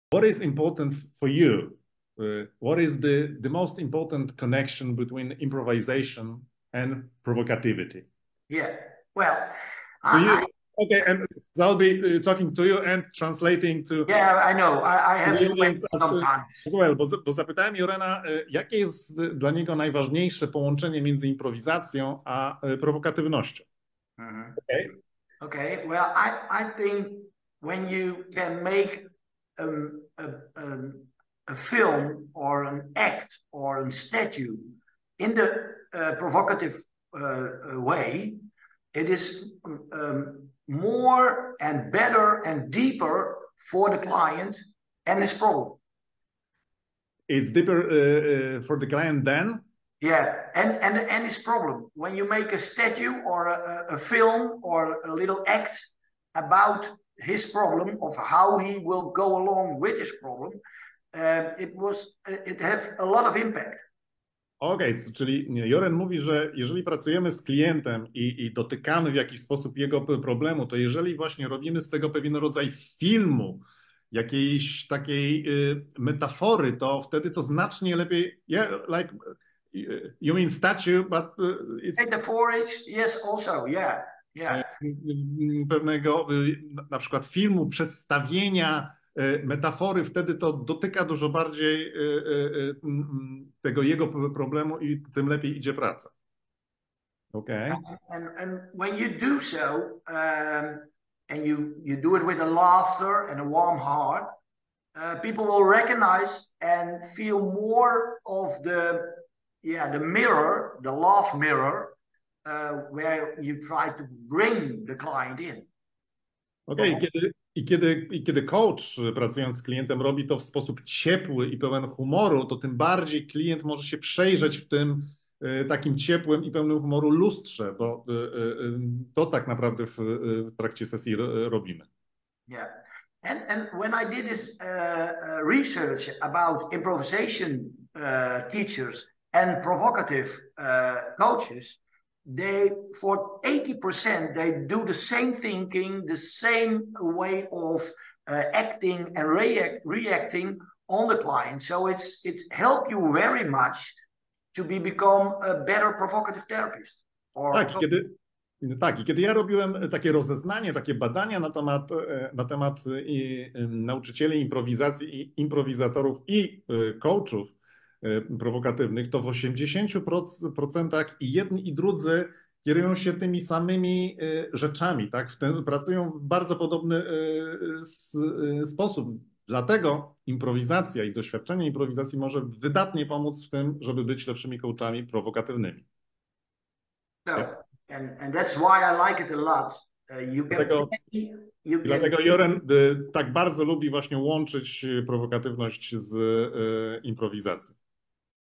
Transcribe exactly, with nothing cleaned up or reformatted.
What is important for you? Uh, what is the, the most important connection between improvisation and provocativity? Yeah. Well, To I, you, I okay, and so I'll be uh, talking to you and translating to yeah, I know. I, I have the to wait audience as, uh, sometimes. as well, bo, bo zapytałem Jorena, y, jakie jest y, dla niego najważniejsze połączenie między improwizacją a y, prowokatywnością. Mhm. Okay? Okay. Well, I, I think when you can make um, a, a, a film or an act or a statue in the uh, provocative uh, uh, way, it is um, more and better and deeper for the client and his problem. It's deeper uh, uh, for the client then. Yeah, and and and his problem when you make a statue or a, a film or a little act about his problem of how he will go along with his problem, uh, it was it has a lot of impact. Okej, okay, czyli Joren mówi, że jeżeli pracujemy z klientem i, i dotykamy w jakiś sposób jego problemu, to jeżeli właśnie robimy z tego pewien rodzaj filmu, jakiejś takiej y, metafory, to wtedy to znacznie lepiej. Yeah, like you mean statue, but it's Metaphorics, yes, also, yeah, yeah. pewnego na przykład filmu, przedstawienia metafory, wtedy to dotyka dużo bardziej tego jego problemu i tym lepiej idzie praca. Okay. And, and when you do so, um, and you, you do it with a laughter and a warm heart, uh, people will recognize and feel more of the, yeah, the mirror, the laugh mirror, uh, where you try to bring the client in. Okej, okay. kiedy, i, kiedy, i kiedy coach pracując z klientem robi to w sposób ciepły i pełen humoru, to tym bardziej klient może się przejrzeć w tym y, takim ciepłym i pełnym humoru lustrze, bo y, y, to tak naprawdę w, w trakcie sesji robimy. Yeah. And, and when I did this uh, uh, research about improvisation uh, teachers and provocative uh, coaches, they, for eighty percent, they do the same thinking, the same way of uh, acting and react, reacting on the client. So it's, it's helped you very much to be, become a better provocative therapist. Or tak, kiedy, tak, i kiedy ja robiłem takie rozeznanie, takie badania na temat, na temat i, nauczycieli improwizacji, i improwizatorów i coachów prowokatywnych, to w osiemdziesięciu procentach i jedni i drudzy kierują się tymi samymi rzeczami, tak? W tym, pracują w bardzo podobny sposób. Dlatego improwizacja i doświadczenie improwizacji może wydatnie pomóc w tym, żeby być lepszymi coachami prowokatywnymi. So, and, and that's why I like it a lot. Uh, you can, dlatego, you can... dlatego Joren y, tak bardzo lubi właśnie łączyć prowokatywność z y, improwizacją.